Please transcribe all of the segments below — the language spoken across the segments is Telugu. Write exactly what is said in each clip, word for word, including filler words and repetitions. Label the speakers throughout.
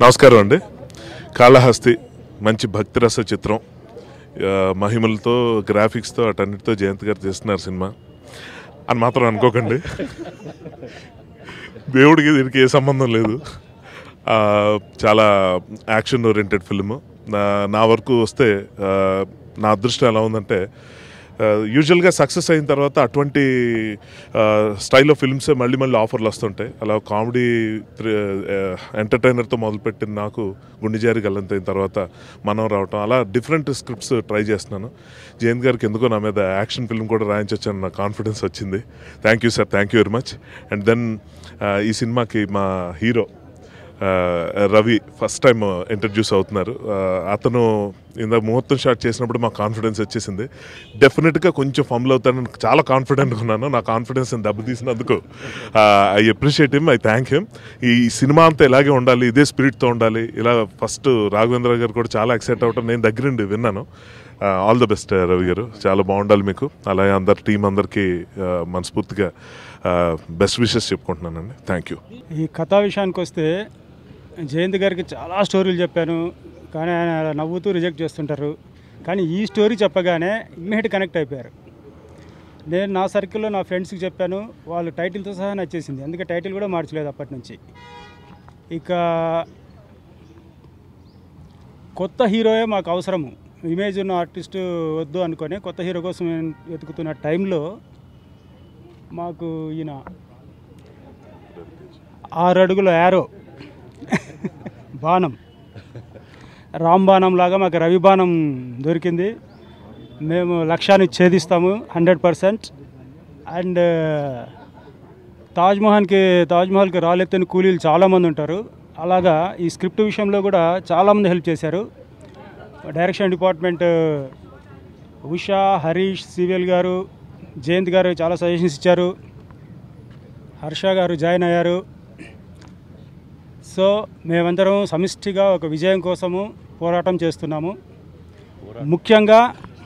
Speaker 1: నమస్కారం అండి. కాళహస్తి మంచి భక్తిరస చిత్రం, మహిమలతో గ్రాఫిక్స్తో అటన్నిటితో జయంత్ గారు చేస్తున్నారు సినిమా అని మాత్రం అనుకోకండి. దేవుడికి దీనికి ఏ సంబంధం లేదు. చాలా యాక్షన్ ఓరియంటెడ్ ఫిల్మ్. నా నా వరకు వస్తే నా అదృష్టం ఎలా ఉందంటే, యూజువల్గా సక్సెస్ అయిన తర్వాత అటువంటి స్టైల్లో ఫిల్మ్సే మళ్ళీ మళ్ళీ ఆఫర్లు వస్తుంటాయి. అలా కామెడీ ఎంటర్టైనర్తో మొదలుపెట్టిన నాకు గుండెజారి గల్లంతైన తర్వాత మనం రావటం, అలా డిఫరెంట్ స్క్రిప్ట్స్ ట్రై చేస్తున్నాను. జయంత్ గారికి ఎందుకో నా మీద యాక్షన్ ఫిల్మ్ కూడా రాయించొచ్చని నాకు కాన్ఫిడెన్స్ వచ్చింది. Thank you sir, thank you very much. And then ఈ సినిమాకి మా hero Ravi first time introduce అవుతున్నారు. అతను ఇందాక ముహూర్తం షాట్ చేసినప్పుడు మాకు కాన్ఫిడెన్స్ వచ్చేసింది. డెఫినెట్గా కొంచెం ఫంబుల్ అవుతానని చాలా కాన్ఫిడెంట్గా ఉన్నాను. నా కాన్ఫిడెన్స్ని దెబ్బతీసినందుకు I appreciate him, I thank him. ఈ సినిమా అంతా ఇలాగే ఉండాలి, ఇదే స్పిరిట్తో ఉండాలి. ఇలా ఫస్ట్ రాఘవేంద్ర గారు కూడా చాలా ఎక్సైట్ అవ్వటం నేను దగ్గరుండి విన్నాను. ఆల్ ద బెస్ట్ రవి గారు, చాలా బాగుండాలి మీకు. అలాగే అందరు టీం అందరికీ మనస్ఫూర్తిగా బెస్ట్ విషెస్ చెప్పుకుంటున్నానండి. Thank you.
Speaker 2: ఈ కథా విషయానికి వస్తే, జయంత్ గారికి చాలా స్టోరీలు చెప్పాను, కానీ ఆయన నవ్వుతూ రిజెక్ట్ చేస్తుంటారు. కానీ ఈ స్టోరీ చెప్పగానే ఇమ్మీడియట్ కనెక్ట్ అయిపోయారు. నేను నా సర్కిల్లో నా ఫ్రెండ్స్కి చెప్పాను, వాళ్ళు టైటిల్తో సహా నచ్చేసింది. అందుకే టైటిల్ కూడా మార్చలేదు అప్పటి నుంచి. ఇక కొత్త హీరోయే మాకు అవసరము, ఇమేజ్ ఉన్న ఆర్టిస్టు వద్దు అనుకొని కొత్త హీరో కోసం వెతుకుతున్న టైంలో మాకు ఈయన ఆరు అడుగుల యారో బాణం, రామ్ బాణం లాగా మాకు రవి బాణం దొరికింది. మేము లక్ష్యాన్ని ఛేదిస్తాము హండ్రెడ్ పర్సెంట్. అండ్ తాజ్మహల్కి తాజ్మహల్కి రాలెత్తని కూలీలు చాలామంది ఉంటారు. అలాగా ఈ స్క్రిప్ట్ విషయంలో కూడా చాలామంది హెల్ప్ చేశారు. Direction department Usha, Harish, CVL గారు, జయంత్ గారు చాలా సజెషన్స్ ఇచ్చారు. హర్ష గారు జాయిన్ అయ్యారు. సో మేమందరం సమిష్టిగా ఒక విజయం కోసము పోరాటం చేస్తున్నాము. ముఖ్యంగా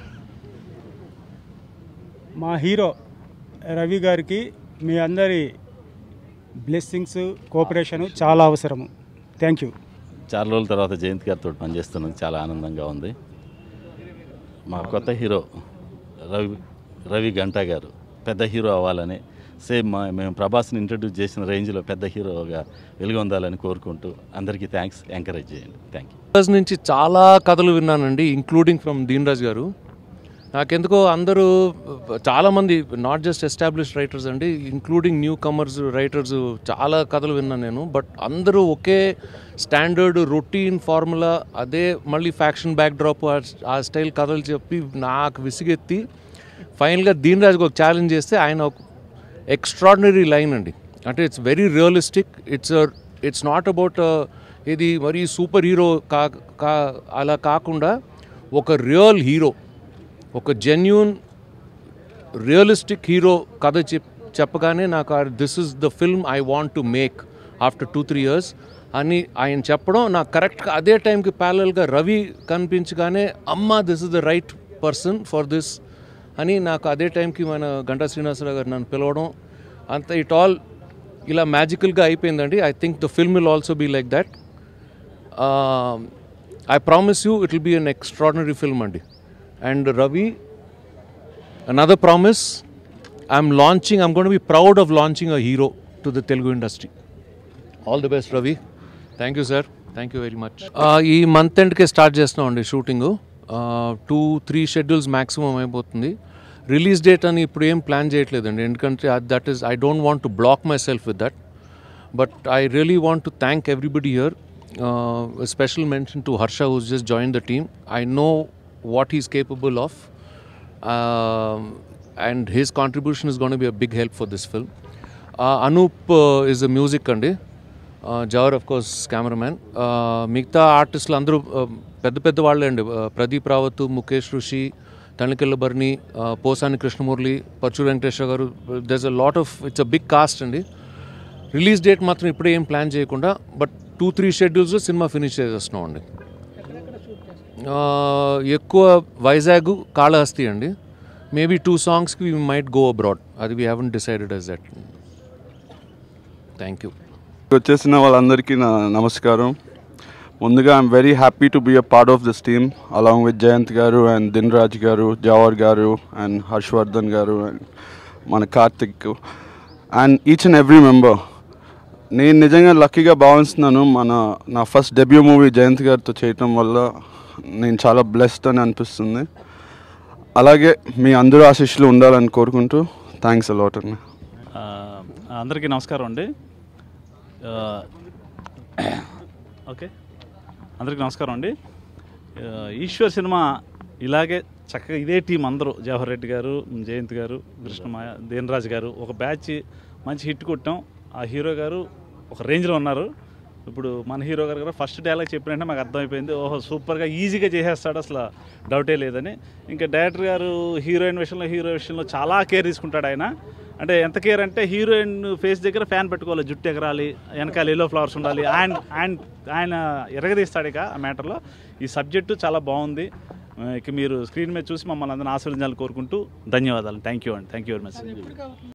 Speaker 2: మా హీరో రవి గారికి మీ అందరి బ్లెస్సింగ్స్, కోఆపరేషను చాలా అవసరము. Thank you.
Speaker 3: చాలా రోజుల తర్వాత జయంత్ గారితో పనిచేస్తున్నది చాలా ఆనందంగా ఉంది. మా కొత్త హీరో రవి రవి గంటా గారు పెద్ద హీరో అవ్వాలని, సేమ్ మా మేము ప్రభాస్ని ఇంట్రడ్యూస్ చేసిన రేంజ్లో పెద్ద హీరోగా వెలుగొందాలని కోరుకుంటూ అందరికీ థ్యాంక్స్, ఎంకరేజ్ చేయండి. Thank you.
Speaker 4: ప్రభాస్ నుంచి చాలా కథలు విన్నానండి, ఇంక్లూడింగ్ ఫ్రమ్ దీన్ రాజ్ గారు. నాకెందుకో అందరూ చాలామంది నాట్ జస్ట్ ఎస్టాబ్లిష్డ్ రైటర్స్ అండి, ఇంక్లూడింగ్ న్యూ కమర్స్ రైటర్స్ చాలా కథలు విన్నాను నేను. బట్ అందరూ ఒకే స్టాండర్డ్ రొటీన్ ఫార్ములా, అదే మళ్ళీ ఫ్యాక్షన్ బ్యాక్ డ్రాప్ ఆ స్టైల్ కథలు చెప్పి నాకు విసిగెత్తి ఫైనల్గా దీన్ రాజ్కి ఒక ఛాలెంజ్ చేస్తే ఆయన ఒక ఎక్స్ట్రాడినరీ లైన్ అండి. అంటే it's very realistic. It's it's not about ఇది మరీ సూపర్ హీరో కా కా అలా కాకుండా ఒక రియల్ హీరో, ఒక జెన్యూన్ రియలిస్టిక్ హీరో కథ చెప్ చెప్పగానే నాకు this is the film I want to make after two three years అని ఆయన చెప్పడం, నాకు కరెక్ట్గా అదే టైంకి ప్యారలల్గా రవి కనిపించగానే అమ్మ this is the right person for this అని నాకు అదే టైంకి మన గంటా శ్రీనివాసరావు గారు నన్ను పిలవడం, అంత ఇట్ ఆల్ ఇలా మ్యాజికల్గా అయిపోయిందండి. I think the film will also be like that. I promise you it will be an extraordinary film అండి. And Ravi, another promise, I'm launching, I'm going to be proud of launching a hero to the Telugu industry. All the best, Ravi. Thank you, sir. Thank you very much. ఈ మంత్ ఎండ్కే స్టార్ట్ చేస్తున్నాం అండి shooting. Two three schedules maximum అయిపోతుంది. రిలీజ్ డేట్ అని ఇప్పుడు ఏం ప్లాన్ చేయట్లేదండి, ఎందుకంటే that is I don't want to block myself with that. But I really want to thank everybody here. Special mention to Harsha who's just join the team. I know what he's capable of, uh, and his contribution is going to be a big help for this film. uh, Anup uh, is the music andi, uh, Jawar of course cameraman. uh, migta artists lu andaru pedda pedda valle andi, Pradeep Rawat, Mukesh Rushi, Tanikella Barni, uh, Posani Krishnamurli, Pachu Venkatesha garu. There's a lot of, it's a big cast andi. Release date matram ippude em plan cheyakunda, but two three schedules lo cinema finish chestunnaం andi. ఎక్కువ వైజాగ్, కాళహస్తి అండి. మేబీ టూ సాంగ్స్కి వీ మైట్ గో అబ్రాడ్, అది we haven't decided as that. Thank you.
Speaker 5: వచ్చేసిన వాళ్ళందరికీ నా నమస్కారం. ముందుగా I'm very happy to be a part of this team along with Jayant గారు అండ్ దిన్ రాజ్ గారు, జవహర్ గారు అండ్ హర్షవర్ధన్ గారు అండ్ మన Karthik and each and every member. నేను నిజంగా లక్కీగా భావిస్తున్నాను. మన నా ఫస్ట్ డెబ్యూ మూవీ జయంత్ గారితో చేయటం వల్ల నేను చాలా బ్లెస్డ్ అని అనిపిస్తుంది. అలాగే మీ అందరూ ఆశీస్సులు ఉండాలని కోరుకుంటూ థ్యాంక్స్ అలాట్ అండి.
Speaker 6: అందరికీ నమస్కారం అండి. ఓకే, అందరికీ నమస్కారం అండి. ఈశ్వర్ సినిమా ఇలాగే చక్కగా ఇదే టీం అందరూ, జవహర్ రెడ్డి గారు, జయంత్ గారు, కృష్ణమాయ, దేనరాజ్ గారు ఒక బ్యాచ్ మంచి హిట్ కొట్టాం. ఆ హీరో గారు ఒక రేంజ్లో ఉన్నారు. ఇప్పుడు మన హీరో గారు కూడా ఫస్ట్ డైలాగ్ చెప్పినట్టే మాకు అర్థమైపోయింది, ఓహో సూపర్గా ఈజీగా చేసేస్తాడు, అసలు డౌటే లేదని. ఇంకా డైరెక్టర్ గారు హీరోయిన్ విషయంలో హీరో విషయంలో చాలా కేర్ తీసుకుంటాడు ఆయన. అంటే ఎంత కేర్ అంటే హీరోయిన్ ఫేస్ దగ్గర ఫ్యాన్ పెట్టుకోవాలి, జుట్టు ఎగరాలి, వెనకాల ఎల్లో ఫ్లవర్స్ ఉండాలి. ఆయన ఆయన ఆయన ఎరగదీస్తాడు ఇక ఆ మ్యాటర్లో. ఈ సబ్జెక్టు చాలా బాగుంది. ఇక మీరు స్క్రీన్ మీద చూసి మమ్మల్ని అందరిని ఆశీర్వదించాలని కోరుకుంటూ ధన్యవాదాలు. థ్యాంక్ యూ అండి. Thank you very much.